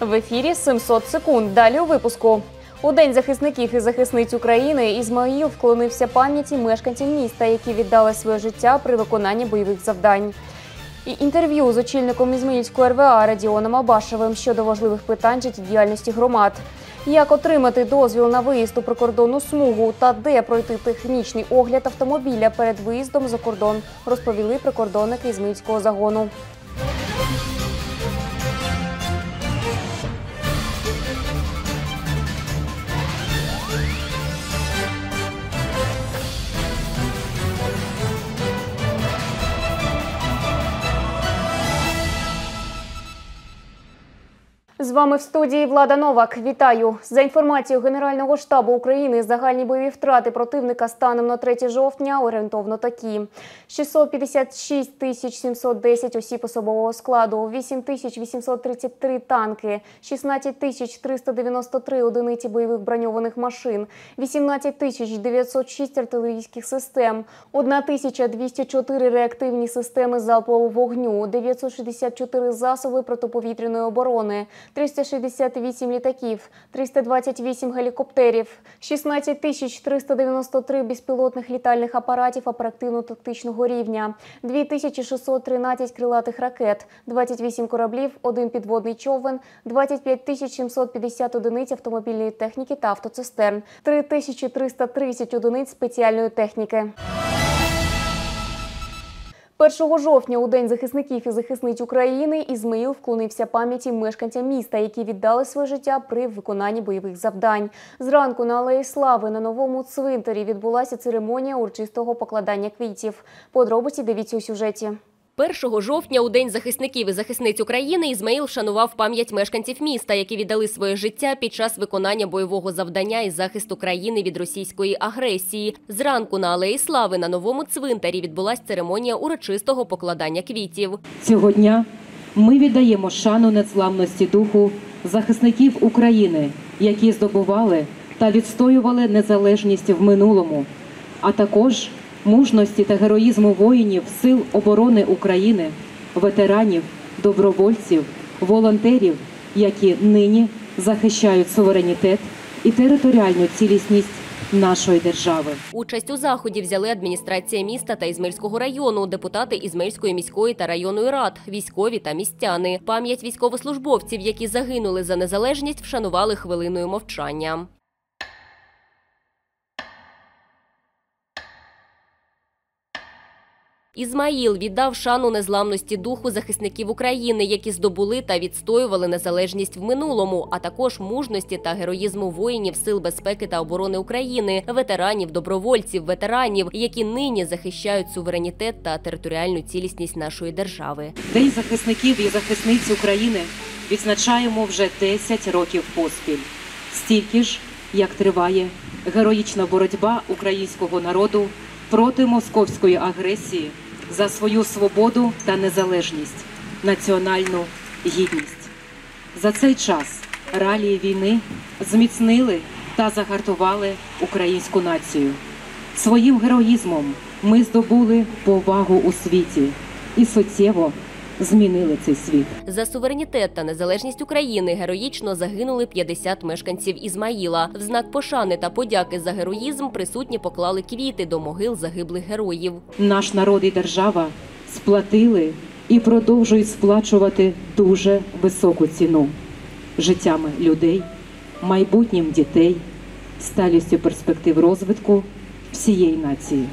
В ефірі 700 секунд. Далі у випуску. У День захисників і захисниць України Ізмаїл вклонився пам'яті мешканців міста, які віддали своє життя при виконанні бойових завдань. І інтерв'ю з очільником Ізмаїльської РВА Радіоном Абашевим щодо важливих питань життєдіяльності громад. Як отримати дозвіл на виїзд у прикордонну смугу та де пройти технічний огляд автомобіля перед виїздом за кордон, розповіли прикордонники Ізмаїльського загону. З вами в студії Влада Новак. Вітаю! За інформацією Генерального штабу України, загальні бойові втрати противника станом на 3 жовтня орієнтовно такі. 656 710 осіб особового складу, 8 833 танки, 16 393 одиниці бойових броньованих машин, 18 906 артилерійських систем, 1204 реактивні системи залпового вогню, 964 засоби протиповітряної оборони, 368 літаків, 328 гелікоптерів, 16 393 безпілотних літальних апаратів оперативно-тактичного рівня, 2613 крилатих ракет, 28 кораблів, 1 підводний човен, 25 750 одиниць автомобільної техніки та автоцистерн, 3330 одиниць спеціальної техніки. 1 жовтня у День захисників і захисниць України Ізмаїл вклонився пам'яті мешканцям міста, які віддали своє життя при виконанні бойових завдань. Зранку на Алеї Слави на Новому цвинтарі відбулася церемонія урочистого покладання квітів. Подробиці дивіться у сюжеті. 1 жовтня у День захисників і захисниць України Ізмаїл вшанував пам'ять мешканців міста, які віддали своє життя під час виконання бойового завдання із захисту країни від російської агресії. Зранку на Алеї Слави на Новому цвинтарі відбулася церемонія урочистого покладання квітів. Цього дня ми віддаємо шану незламності духу захисників України, які здобували та відстоювали незалежність в минулому, а також мужності та героїзму воїнів Сил оборони України, ветеранів, добровольців, волонтерів, які нині захищають суверенітет і територіальну цілісність нашої держави. Участь у заході взяли адміністрація міста та Ізмаїльського району, депутати Ізмаїльської міської та районної рад, військові та містяни. Пам'ять військовослужбовців, які загинули за незалежність, вшанували хвилиною мовчання. Ізмаїл віддав шану незламності духу захисників України, які здобули та відстоювали незалежність в минулому, а також мужності та героїзму воїнів Сил безпеки та оборони України, ветеранів, добровольців, ветеранів, які нині захищають суверенітет та територіальну цілісність нашої держави. День захисників і захисниць України відзначаємо вже 10 років поспіль. Стільки ж, як триває героїчна боротьба українського народу проти московської агресії за свою свободу та незалежність, національну гідність. За цей час реалії війни зміцнили та загартували українську націю. Своїм героїзмом ми здобули повагу у світі і суттєво змінили цей світ. За суверенітет та незалежність України героїчно загинули 50 мешканців Ізмаїла. В знак пошани та подяки за героїзм присутні поклали квіти до могил загиблих героїв. Наш народ і держава сплатили і продовжують сплачувати дуже високу ціну життями людей, майбутнім дітей, сталістю перспектив розвитку всієї нації.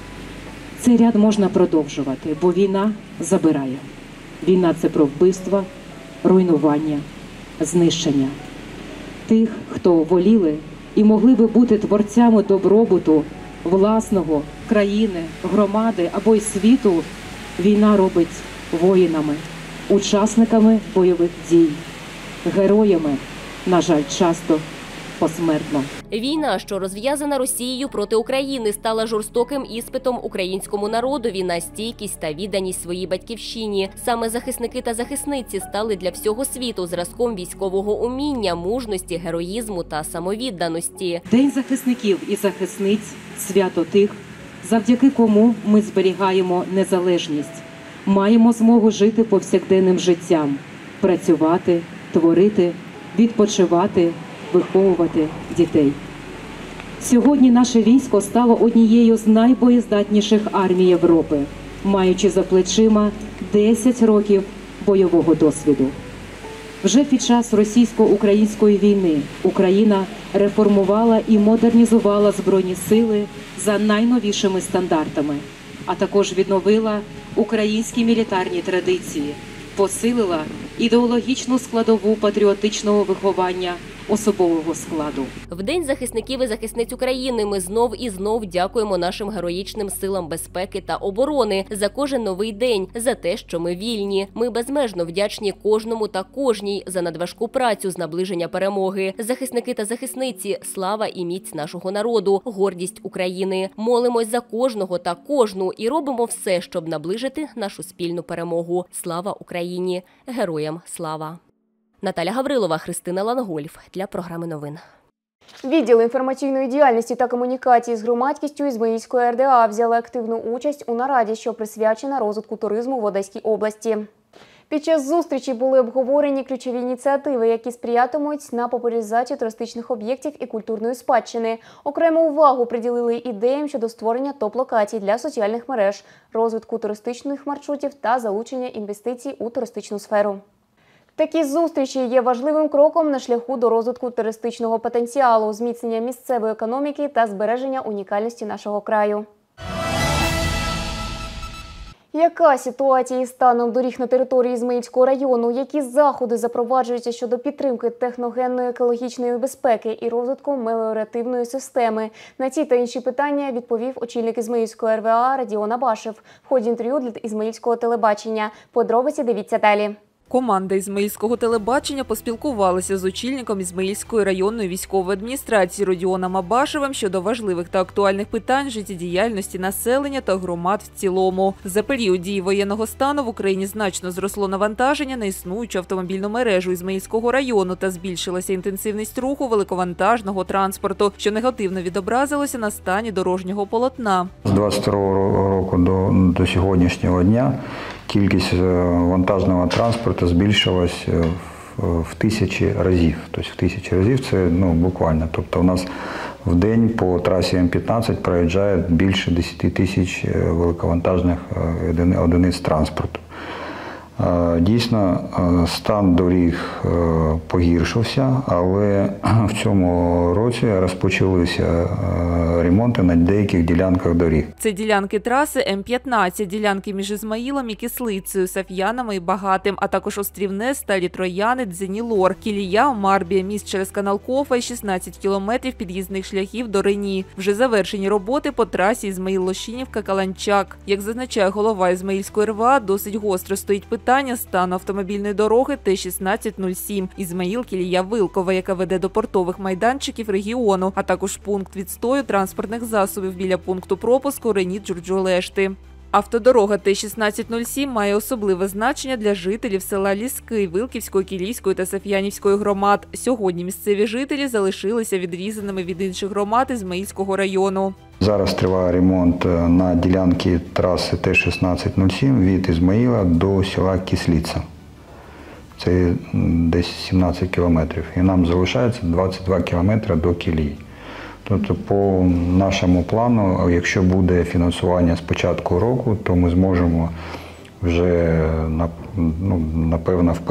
Цей ряд можна продовжувати, бо війна забирає. Війна – це про вбивства, руйнування, знищення. Тих, хто воліли і могли би бути творцями добробуту власного, країни, громади або й світу, війна робить воїнами, учасниками бойових дій, героями, на жаль, часто посмертно. Війна, що розв'язана Росією проти України, стала жорстоким іспитом українському народові на стійкість та відданість своїй батьківщині. Саме захисники та захисниці стали для всього світу зразком військового уміння, мужності, героїзму та самовідданості. День захисників і захисниць – свято тих, завдяки кому ми зберігаємо незалежність, маємо змогу жити повсякденним життям, працювати, творити відпочивати, виховувати дітей. Сьогодні наше військо стало однією з найбоєздатніших армій Європи, маючи за плечима 10 років бойового досвіду. Вже під час російсько-української війни Україна реформувала і модернізувала Збройні сили за найновішими стандартами, а також відновила українські мілітарні традиції, посилила ідеологічну складову патріотичного виховання особового складу. В День захисників і захисниць України ми знов і знов дякуємо нашим героїчним силам безпеки та оборони за кожен новий день, за те, що ми вільні. Ми безмежно вдячні кожному та кожній за надважку працю з наближення перемоги. Захисники та захисниці – слава і міць нашого народу, гордість України. Молимось за кожного та кожну і робимо все, щоб наближити нашу спільну перемогу. Слава Україні! Героям слава! Наталя Гаврилова, Христина Лангольф для програми новин. Відділ інформаційної діяльності та комунікації з громадськістю Ізмаїльської РДА взяли активну участь у нараді, що присвячена розвитку туризму в Одеській області. Під час зустрічі були обговорені ключові ініціативи, які сприятимуть на популяризацію туристичних об'єктів і культурної спадщини. Окрему увагу приділили ідеям щодо створення топ-локацій для соціальних мереж, розвитку туристичних маршрутів та залучення інвестицій у туристичну сферу. Такі зустрічі є важливим кроком на шляху до розвитку туристичного потенціалу, зміцнення місцевої економіки та збереження унікальності нашого краю. Яка ситуація із станом доріг на території Ізмаїльського району? Які заходи запроваджуються щодо підтримки техногенної екологічної безпеки і розвитку меліоративної системи? На ці та інші питання відповів очільник Ізмаїльської РВА Радіон Абашев в ході інтерв'ю для Ізмаїльського телебачення. Подробиці дивіться далі. Команда Ізмаїльського телебачення поспілкувалася з очільником Ізмаїльської районної військової адміністрації Радіоном Абашевим щодо важливих та актуальних питань життєдіяльності населення та громад в цілому. За період дії воєнного стану в Україні значно зросло навантаження на існуючу автомобільну мережу Ізмаїльського району та збільшилася інтенсивність руху великовантажного транспорту, що негативно відобразилося на стані дорожнього полотна. З 22 року до сьогоднішнього дня кількість вантажного транспорту збільшилась в тисячі разів. Тобто в тисячі разів це буквально. Тобто у нас в день по трасі М-15 проїжджає більше 10 тисяч великовантажних одиниць транспорту. Дійсно, стан доріг погіршився, але в цьому році розпочалися ремонти на деяких ділянках доріг. Це ділянки траси М-15, ділянки між Ізмаїлом і Кислицею, Саф'янами і Багатим, а також Острівне, Старі Трояни, Дзенілор, Кілія, Марбія, міст через канал Кофа і 16 кілометрів під'їзних шляхів до Рені. Вже завершені роботи по трасі Ізмаїл-Лощинівка-Каланчак. Як зазначає голова Ізмаїльської РВА, досить гостро стоїть питання стану автомобільної дороги Т-1607 Ізмаїл-Кілія-Вилкове, яка веде до портових майданчиків регіону, а також пункт відстою транспортних засобів біля пункту пропуску Рені-Джурджулешти. Автодорога Т-1607 має особливе значення для жителів села Ліски, Вилківської, Кілійської та Саф'янівської громад. Сьогодні місцеві жителі залишилися відрізаними від інших громад Ізмаїльського району. Зараз триває ремонт на ділянці траси Т-1607 від Ізмаїла до села Кислиця. Це десь 17 кілометрів. І нам залишається 22 кілометри до Кілії. Тобто по нашому плану, якщо буде фінансування з початку року, то ми зможемо вже, напевно, в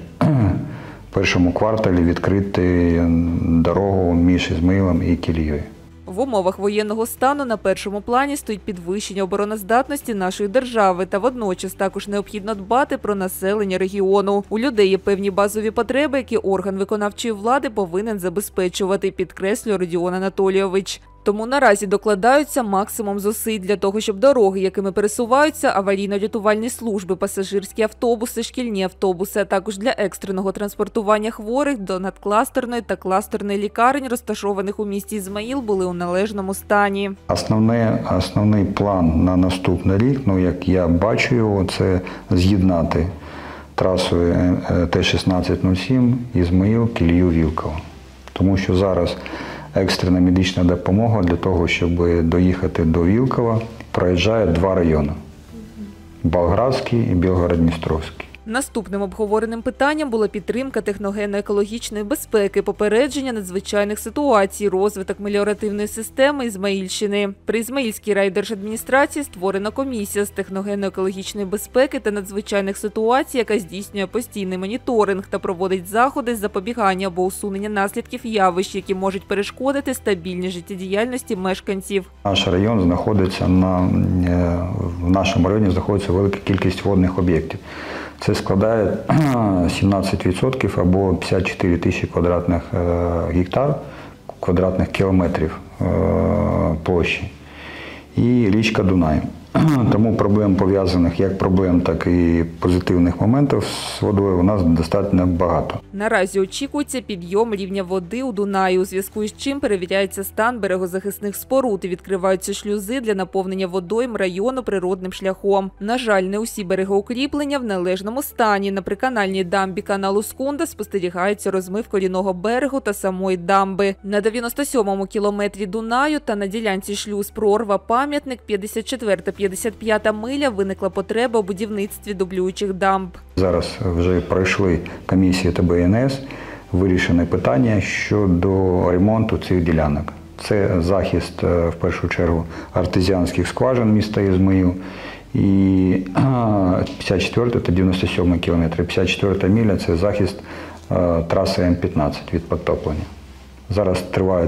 першому кварталі відкрити дорогу між Ізмаїлом і Кілією. В умовах воєнного стану на першому плані стоїть підвищення обороноздатності нашої держави, та водночас також необхідно дбати про населення регіону. У людей є певні базові потреби, які орган виконавчої влади повинен забезпечувати, підкреслює Родіон Анатолійович. Тому наразі докладаються максимум зусиль для того, щоб дороги, якими пересуваються аварійно-рятувальні служби, пасажирські автобуси, шкільні автобуси, а також для екстреного транспортування хворих до надкластерної та кластерної лікарень, розташованих у місті Ізмаїл, були у належному стані. Основний план на наступний рік, як я бачу його, це з'єднати трасою Т-1607 Ізмаїл, Кілію, Вілково. Тому що зараз екстрена медична допомога для того, щоб доїхати до Вілкова, проїжджає два райони – Болградський і Білгород-Дністровський. Наступним обговореним питанням була підтримка техногенно-екологічної безпеки, попередження надзвичайних ситуацій, розвиток меліоративної системи Ізмаїльщини. При Ізмаїльській райдержадміністрації створена комісія з техногенно-екологічної безпеки та надзвичайних ситуацій, яка здійснює постійний моніторинг та проводить заходи з запобігання або усунення наслідків явищ, які можуть перешкодити стабільній життєдіяльності мешканців. Наш район знаходиться в нашому районі знаходиться велика кількість водних об'єктів. Це складає 17% або 54 тисячі квадратних гектар, квадратних кілометрів площі. І річка Дунай. Тому проблем пов'язаних як проблем, так і позитивних моментів з водою у нас достатньо багато. Наразі очікується підйом рівня води у Дунаї, у зв'язку з чим перевіряється стан берегозахисних споруд і відкриваються шлюзи для наповнення водойм району природним шляхом. На жаль, не усі берегоукріплення в належному стані. На приканальній дамбі каналу Скунда спостерігається розмив корінного берегу та самої дамби. На 97-му кілометрі Дунаю та на ділянці шлюз Прорва-Пам'ятник 54-55 миля виникла потреба у будівництві дублюючих дамб. Зараз вже пройшли комісії ТБНС, вирішені питання щодо ремонту цих ділянок. Це захист, в першу чергу, артезіанських скважин міста Ізмаїл і 54 та 97 кілометри. 54 миля – це захист траси М-15 від підтоплення. Зараз триває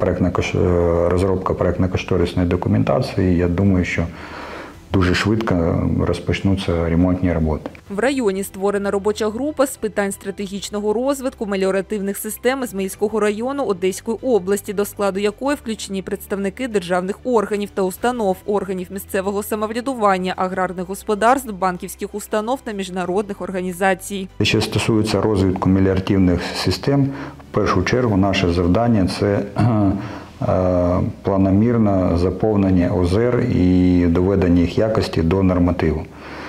розробка проєктно-кошторисної документації, і я думаю, що дуже швидко розпочнуться ремонтні роботи. В районі створена робоча група з питань стратегічного розвитку меліоративних систем Ізмаїльського району Одеської області, до складу якої включені представники державних органів та установ, органів місцевого самоврядування, аграрних господарств, банківських установ та міжнародних організацій. Що стосується розвитку меліоративних систем, в першу чергу наше завдання – це планомірне заповнення озер і доведення їх якості до нормативу.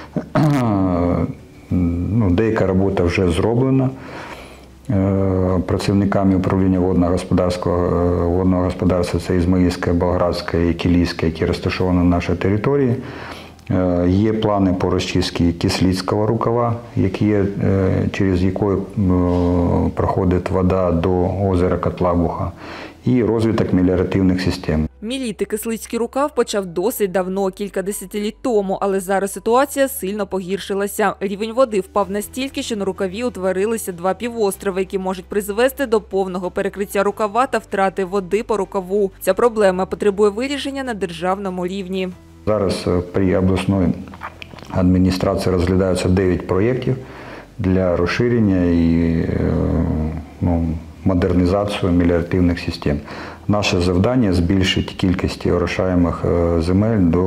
Деяка робота вже зроблена працівниками управління водного господарства, це Ізмаїльське, Болградське і Кілійське, які розташовані на нашій території. Є плани по розчистці Кислицького рукава, через який проходить вода до озера Котлабуха, і розвиток меліоративних систем. Міліти Кислицький рукав почав досить давно, кілька десятиліть тому, але зараз ситуація сильно погіршилася. Рівень води впав настільки, що на рукаві утворилися два півострови, які можуть призвести до повного перекриття рукава та втрати води по рукаву. Ця проблема потребує вирішення на державному рівні. Зараз при обласної адміністрації розглядаються 9 проєктів для розширення і модернізацію меліоративних систем. Наше завдання – збільшити кількість орошаємих земель до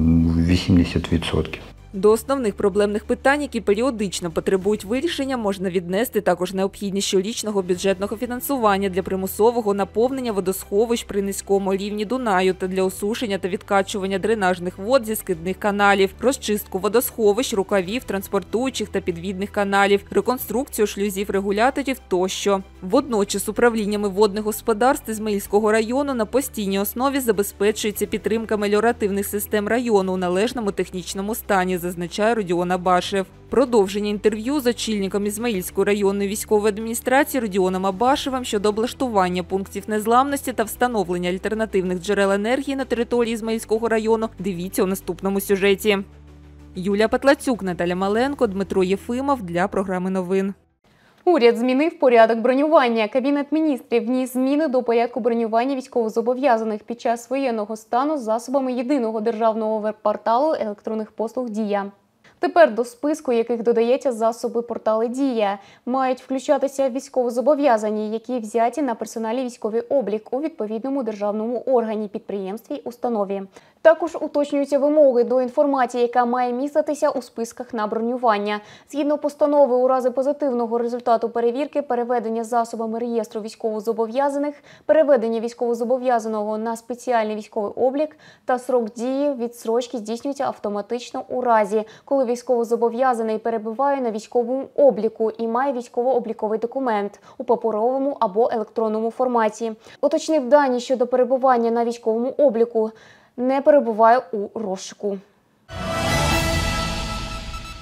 80%. До основних проблемних питань, які періодично потребують вирішення, можна віднести також необхідність щорічного бюджетного фінансування для примусового наповнення водосховищ при низькому рівні Дунаю та для осушення та відкачування дренажних вод зі скидних каналів, розчистку водосховищ, рукавів, транспортуючих та підвідних каналів, реконструкцію шлюзів-регуляторів тощо. Водночас управліннями водних господарств Ізмаїльського району на постійній основі забезпечується підтримка меліоративних систем району у належному технічному стані, зазначає Родіон Абашев. Продовження інтерв'ю з очільником Ізмаїльської районної військової адміністрації Родіоном Абашевим щодо облаштування пунктів незламності та встановлення альтернативних джерел енергії на території Ізмаїльського району дивіться у наступному сюжеті. Юлія Петлацюк, Наталя Маленко, Дмитро Єфимов для програми новин. Уряд змінив порядок бронювання. Кабінет міністрів вніс зміни до порядку бронювання військовозобов'язаних під час воєнного стану засобами єдиного державного веб-порталу електронних послуг «Дія». Тепер до списку, яких додається засоби портали «Дія», мають включатися військовозобов'язані, які взяті на персональний військовий облік у відповідному державному органі, підприємстві, установі. Також уточнюються вимоги до інформації, яка має міститися у списках на бронювання. Згідно постанови, у разі позитивного результату перевірки, переведення засобами реєстру військовозобов'язаних, переведення військовозобов'язаного на спеціальний військовий облік та срок дії відстрочки здійснюється автоматично у разі, коли військовозобов'язаний перебуває на військовому обліку і має військово-обліковий документ у паперовому або електронному форматі. Уточнив дані щодо перебування на військовому обліку, не перебуває у розшуку.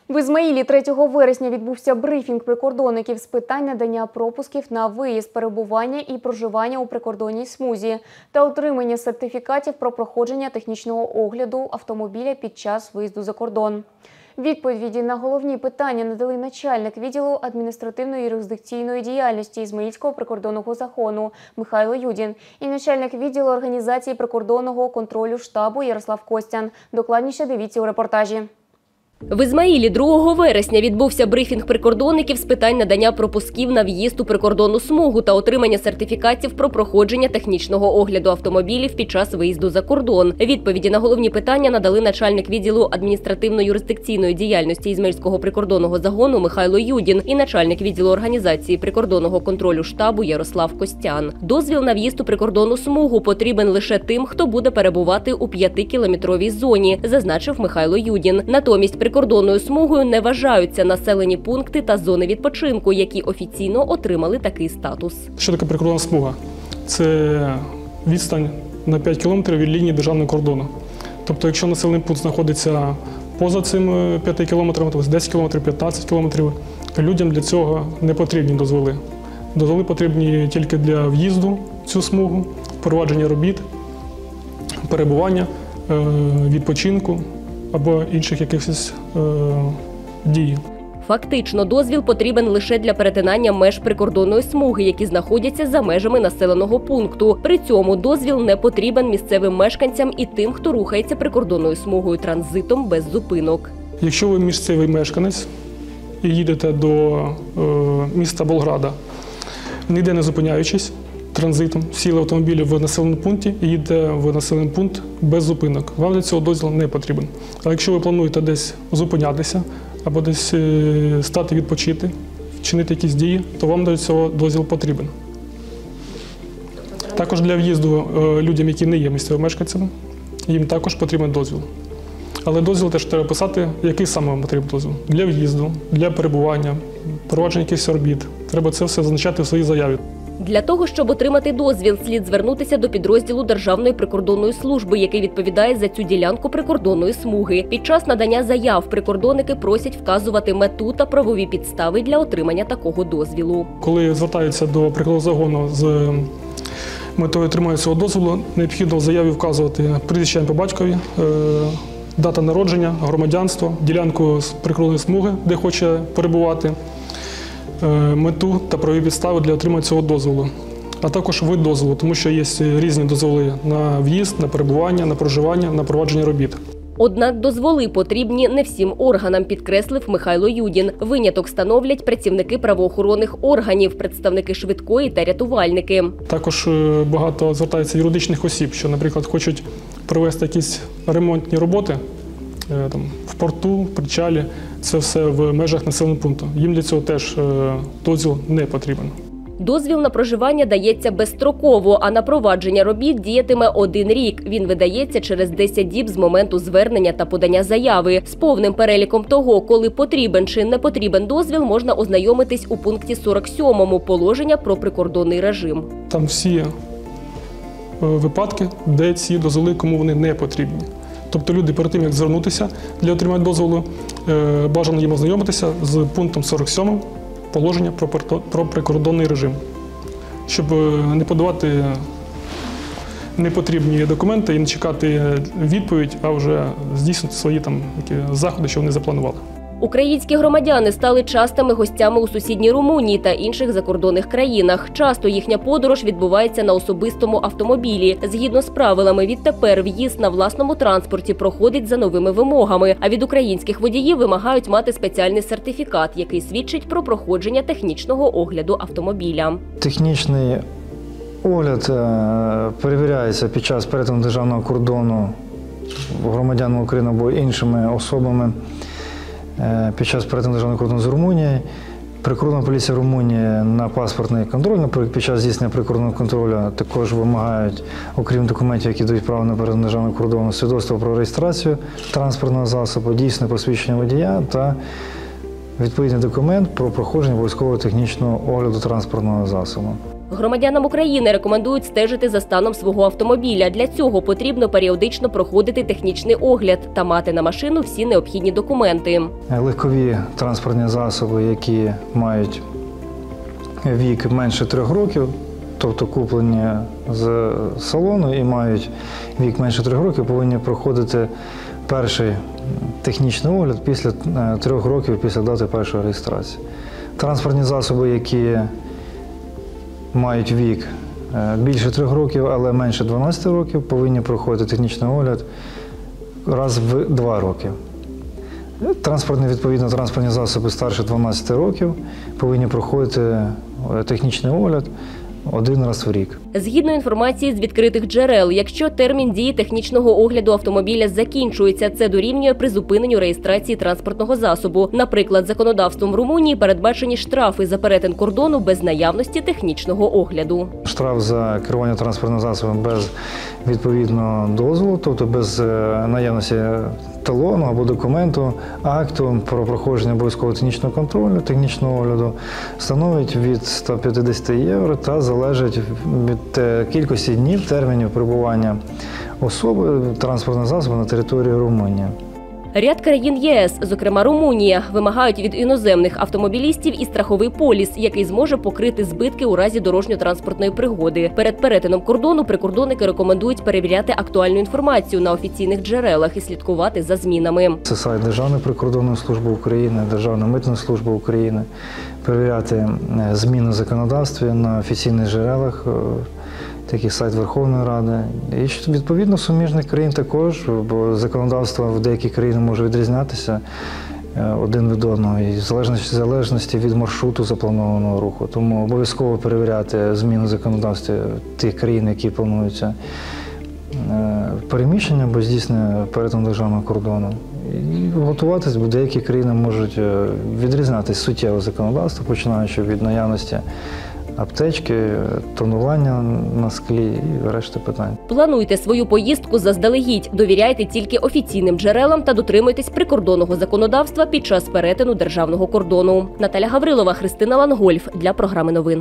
В Ізмаїлі 3 вересня відбувся брифінг прикордонників з питань надання пропусків на виїзд, перебування і проживання у прикордонній смузі та отримання сертифікатів про проходження технічного огляду автомобіля під час виїзду за кордон. Відповіді на головні питання надали начальник відділу адміністративної юрисдикційної діяльності Ізмаїльського прикордонного загону Михайло Юдін і начальник відділу організації прикордонного контролю штабу Ярослав Костян. Докладніше дивіться у репортажі. В Ізмаїлі 2 вересня відбувся брифінг прикордонників з питань надання пропусків на в'їзд у прикордонну смугу та отримання сертифікатів про проходження технічного огляду автомобілів під час виїзду за кордон. Відповіді на головні питання надали начальник відділу адміністративно-юрисдикційної діяльності Ізмаїльського прикордонного загону Михайло Юдін і начальник відділу організації прикордонного контролю штабу Ярослав Костян. Дозвіл на в'їзд у прикордонну смугу потрібен лише тим, хто буде перебувати у 5-кілометровій зоні, зазначив Михайло Юдін. Натомість прикордонною смугою не вважаються населені пункти та зони відпочинку, які офіційно отримали такий статус. Що таке прикордонна смуга? Це відстань на 5 кілометрів від лінії державного кордону. Тобто, якщо населений пункт знаходиться поза цим 5 кілометрами, тобто 10 кілометрів, 15 кілометрів, людям для цього не потрібні дозволи. Дозволи потрібні тільки для в'їзду в цю смугу, провадження робіт, перебування, відпочинку або інших якихось дій. Фактично, дозвіл потрібен лише для перетинання меж прикордонної смуги, які знаходяться за межами населеного пункту. При цьому дозвіл не потрібен місцевим мешканцям і тим, хто рухається прикордонною смугою транзитом без зупинок. Якщо ви місцевий мешканець і їдете до міста Болграда, ніде не зупиняючись, транзитом, сіли в автомобілі в населеному пункті і їдете в населений пункт без зупинок. Вам для цього дозвіл не потрібен. Але якщо ви плануєте десь зупинятися або десь стати відпочити, вчинити якісь дії, то вам для цього дозвіл потрібен. Також для в'їзду людям, які не є місцевими мешканцями, їм також потрібен дозвіл. Але дозвіл теж треба писати, який саме вам потрібен дозвіл. Для в'їзду, для перебування, провадження якихось робіт. Треба це все зазначати в своїй заяві. Для того, щоб отримати дозвіл, слід звернутися до підрозділу Державної прикордонної служби, який відповідає за цю ділянку прикордонної смуги. Під час надання заяв прикордонники просять вказувати мету та правові підстави для отримання такого дозвілу. Коли звертаються до прикордонного загону з метою отримання цього дозволу, необхідно в заяві вказувати прізвище по батькові, дата народження, громадянство, ділянку з прикордонної смуги, де хоче перебувати, мету та правові підстави для отримання цього дозволу, а також вид дозволу, тому що є різні дозволи на в'їзд, на перебування, на проживання, на провадження робіт. Однак дозволи потрібні не всім органам, підкреслив Михайло Юдін. Виняток становлять працівники правоохоронних органів, представники швидкої та рятувальники. Також багато звертається юридичних осіб, що, наприклад, хочуть провести якісь ремонтні роботи в порту, в причалі. Це все в межах населеного пункту. Їм для цього теж дозвіл не потрібен. Дозвіл на проживання дається безстроково, а на провадження робіт діятиме 1 рік. Він видається через 10 діб з моменту звернення та подання заяви. З повним переліком того, коли потрібен чи не потрібен дозвіл, можна ознайомитись у пункті 47 положення про прикордонний режим. Там всі випадки, де ці дозволи, кому вони не потрібні. Тобто люди перед тим, як звернутися для отримання дозволу, бажано їм ознайомитися з пунктом 47 положення про прикордонний режим, щоб не подавати непотрібні документи і не чекати відповідь, а вже здійснити свої заходи, що вони запланували. Українські громадяни стали частими гостями у сусідній Румунії та інших закордонних країнах. Часто їхня подорож відбувається на особистому автомобілі. Згідно з правилами, відтепер в'їзд на власному транспорті проходить за новими вимогами, а від українських водіїв вимагають мати спеціальний сертифікат, який свідчить про проходження технічного огляду автомобіля. Технічний огляд перевіряється під час перетину державного кордону громадянами України або іншими особами під час перетину державного кордону з Румунією. Прикордонна поліція Румунії на паспортний контроль, під час здійснення прикордонного контролю також вимагають, окрім документів, які дають право на перетин державного кордону, свідоцтво про реєстрацію транспортного засобу, дійсне посвідчення водія та відповідний документ про проходження обов'язкового технічного огляду транспортного засобу. Громадянам України рекомендують стежити за станом свого автомобіля. Для цього потрібно періодично проходити технічний огляд та мати на машину всі необхідні документи. Легкові транспортні засоби, які мають вік менше 3 років, тобто куплені з салону і мають вік менше 3 років, повинні проходити перший технічний огляд після 3 років після дати першої реєстрації. Транспортні засоби, які мають вік більше 3 років, але менше 12 років, повинні проходити технічний огляд раз в 2 роки. Відповідно, транспортні засоби старше 12 років повинні проходити технічний огляд 1 раз в рік. Згідно інформації з відкритих джерел, якщо термін дії технічного огляду автомобіля закінчується, це дорівнює призупиненню реєстрації транспортного засобу. Наприклад, законодавством Румунії передбачені штрафи за перетин кордону без наявності технічного огляду. Штраф за керування транспортним засобом без відповідного дозволу, тобто без наявності талону або документу, акту про проходження обов'язкового технічного контролю, технічного огляду, становить від 150 євро та залежить від кількості днів термінів перебування особи транспортного засобу на території Румунії. Ряд країн ЄС, зокрема Румунія, вимагають від іноземних автомобілістів і страховий поліс, який зможе покрити збитки у разі дорожньо-транспортної пригоди. Перед перетином кордону прикордонники рекомендують перевіряти актуальну інформацію на офіційних джерелах і слідкувати за змінами. Це сайт Державної прикордонної служби України, Державної митної служби України. Перевіряти зміни в законодавстві на офіційних джерелах, такий сайт Верховної Ради. І відповідно суміжних країн також, бо законодавство в деяких країнах може відрізнятися один від одного, і в залежності від маршруту запланованого руху. Тому обов'язково перевіряти зміни в законодавстві тих країн, які плануються переміщення або здійснення перетину державного кордону. І готуватися, бо деякі країни можуть відрізнятися суттєво законодавство, починаючи від наявності аптечки, тонування на склі і решти питань. Плануйте свою поїздку заздалегідь, довіряйте тільки офіційним джерелам та дотримуйтесь прикордонного законодавства під час перетину державного кордону. Наталя Гаврилова, Христина Лангольф для програми новин.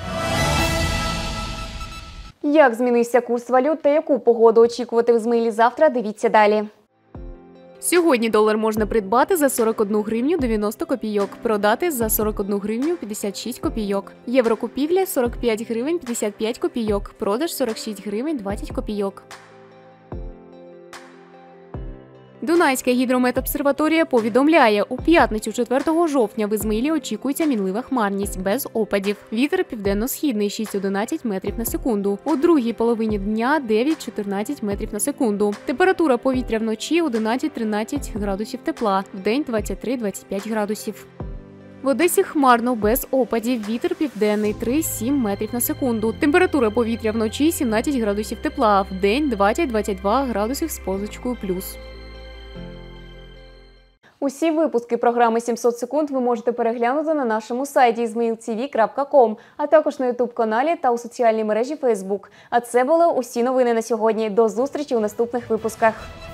Як змінився курс валют та яку погоду очікувати в Ізмаїлі завтра, дивіться далі. Сьогодні долар можна придбати за 41 гривню 90 копійок, продати за 41 гривню 56 копійок. Євро купівля 45 гривень 55 копійок, продаж 46 гривень 20 копійок. Дунайська гідрометобсерваторія повідомляє, у п'ятницю 4 жовтня в Ізмаїлі очікується мінлива хмарність, без опадів. Вітер південно-східний 6-11 метрів на секунду. У другій половині дня 9-14 метрів на секунду. Температура повітря вночі 11-13 градусів тепла, вдень 23-25 градусів. В Одесі хмарно, без опадів, вітер південний 3-7 метрів на секунду. Температура повітря вночі 17 градусів тепла, вдень 20-22 градусів з позначкою плюс. Усі випуски програми «700 секунд» ви можете переглянути на нашому сайті izmailtv.com, а також на YouTube-каналі та у соціальній мережі Facebook. А це були усі новини на сьогодні. До зустрічі у наступних випусках.